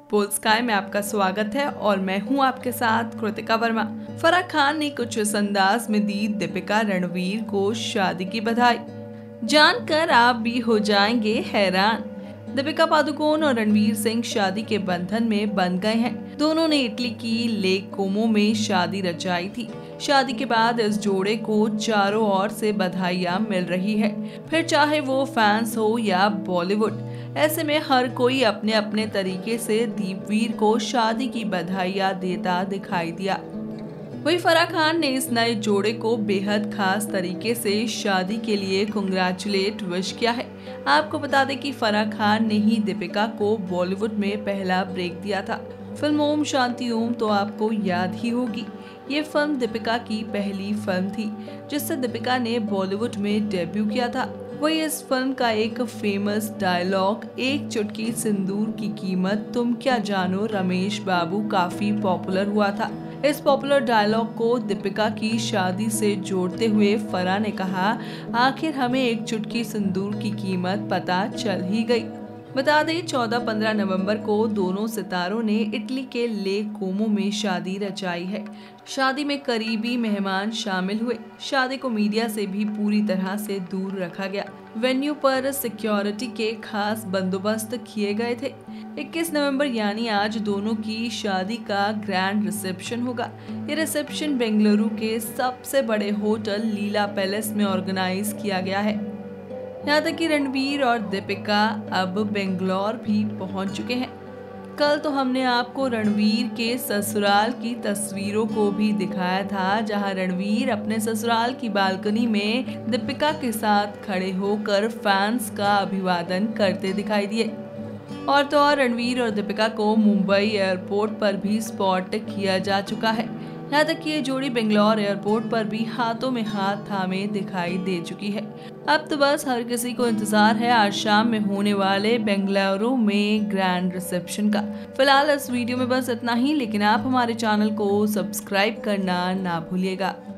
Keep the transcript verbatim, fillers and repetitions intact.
बोल स्काई में आपका स्वागत है और मैं हूं आपके साथ कृतिका वर्मा। फराह खान ने कुछ इस अंदाज में दी दीपिका रणवीर को शादी की बधाई। जानकर आप भी हो जाएंगे हैरान। दीपिका पादुकोण और रणवीर सिंह शादी के बंधन में बंध गए हैं। दोनों ने इटली की लेक कोमो में शादी रचाई थी। शादी के बाद इस जोड़े को चारों ओर से बधाइयां मिल रही है, फिर चाहे वो फैंस हो या बॉलीवुड। ऐसे में हर कोई अपने अपने तरीके से दीपवीर को शादी की बधाइयां देता दिखाई दिया। वही फराह खान ने इस नए जोड़े को बेहद खास तरीके से शादी के लिए कांग्रेचुलेट विश किया है। आपको बता दें कि फराह खान ने ही दीपिका को बॉलीवुड में पहला ब्रेक दिया था। फिल्म ओम शांति ओम तो आपको याद ही होगी। ये फिल्म दीपिका की पहली फिल्म थी जिससे दीपिका ने बॉलीवुड में डेब्यू किया था। वही इस फिल्म का एक फेमस डायलॉग एक चुटकी सिंदूर की कीमत तुम क्या जानो रमेश बाबू काफी पॉपुलर हुआ था। इस पॉपुलर डायलॉग को दीपिका की शादी से जोड़ते हुए फराह ने कहा, आखिर हमें एक चुटकी सिंदूर की कीमत पता चल ही गई। बता दें चौदह पंद्रह नवंबर को दोनों सितारों ने इटली के लेक कोमो में शादी रचाई है। शादी में करीबी मेहमान शामिल हुए। शादी को मीडिया से भी पूरी तरह से दूर रखा गया। वेन्यू पर सिक्योरिटी के खास बंदोबस्त किए गए थे। इक्कीस नवंबर यानी आज दोनों की शादी का ग्रैंड रिसेप्शन होगा। ये रिसेप्शन बेंगलुरु के सबसे बड़े होटल लीला पैलेस में ऑर्गेनाइज किया गया है। यहाँ तक कि रणवीर और दीपिका अब बेंगलोर भी पहुंच चुके हैं। कल तो हमने आपको रणवीर के ससुराल की तस्वीरों को भी दिखाया था, जहां रणवीर अपने ससुराल की बालकनी में दीपिका के साथ खड़े होकर फैंस का अभिवादन करते दिखाई दिए। और तो और रणवीर और दीपिका को मुंबई एयरपोर्ट पर भी स्पॉट किया जा चुका है। यहाँ तक कि ये जोड़ी बेंगलोर एयरपोर्ट पर भी हाथों में हाथ थामे दिखाई दे चुकी है। अब तो बस हर किसी को इंतजार है आज शाम में होने वाले बेंगलुरु में ग्रैंड रिसेप्शन का। फिलहाल इस वीडियो में बस इतना ही, लेकिन आप हमारे चैनल को सब्सक्राइब करना ना भूलिएगा।